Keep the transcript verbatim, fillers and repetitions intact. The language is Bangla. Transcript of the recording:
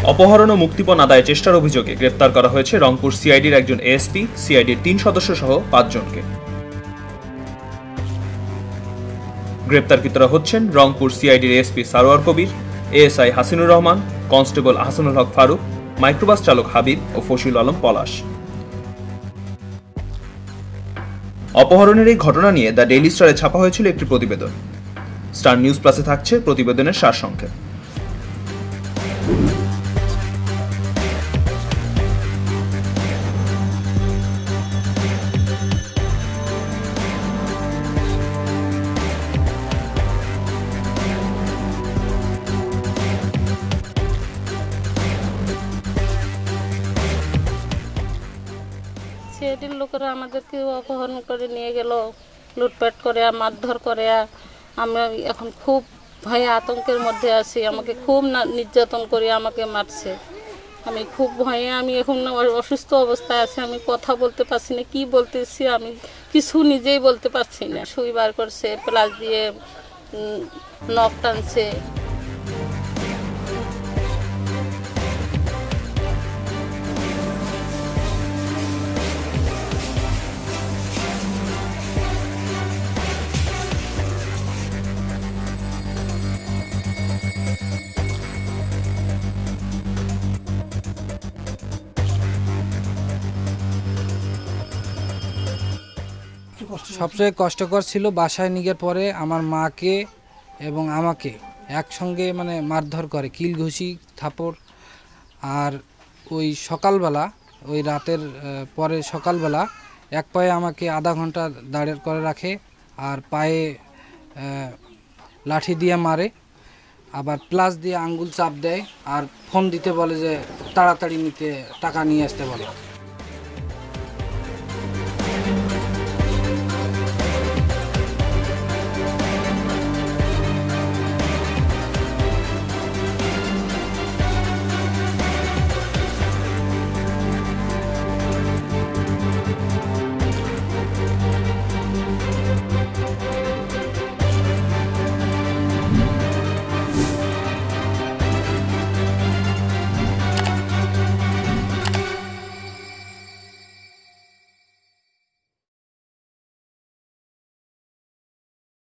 অপহরণ ও মুক্তিপণ আদায় চেষ্টার অভিযোগে গ্রেপ্তার করা হয়েছে রংপুর সিআইডির একজন এএসপি, সিআইডির তিন সদস্য সহ পাঁচজনকে। গ্রেপ্তারকৃতরা হচ্ছেন রংপুর সিআইডির ASP Sarwar Kabir, ASI Hasinur Rahman, constable Ahsanul Haque Faruk, microbus চালক হাবিব ও ফশিল আলম পলাশ। অপহরণের এই ঘটনা নিয়ে দ্য ডেইলি স্টারে ছাপা হয়েছিল একটি প্রতিবেদন। স্টার নিউজ প্লাসে থাকছে প্রতিবেদনের সারসংক্ষেপ। সিআইডির লোকেরা আমাদেরকে অপহরণ করে নিয়ে গেল, লুটপাট করে, মারধর করে। আমি এখন খুব ভয়ে আতঙ্কের মধ্যে আছি। আমাকে খুব নির্যাতন করে আমাকে মারছে। আমি খুব ভয়ে, আমি এখন অসুস্থ অবস্থায় আছি। আমি কথা বলতে পারছি না, কি বলতেছি আমি কিছু নিজেই বলতে পারছি না। সুই বার করছে, প্লাস দিয়ে নখ টানছে। সবচেয়ে কষ্টকর ছিল বাসায় নিয়ে পরে আমার মাকে এবং আমাকে একসঙ্গে মানে মারধর করে, কিল ঘুষি থাপড়। আর ওই সকালবেলা, ওই রাতের পরে সকালবেলা এক পায়ে আমাকে আধা ঘন্টা দাঁড় করে রাখে, আর পায়ে লাঠি দিয়ে মারে, আবার প্লাস দিয়ে আঙ্গুল চাপ দেয়, আর ফোন দিতে বলে যে তাড়াতাড়ি নিতে টাকা নিয়ে আসতে বলে।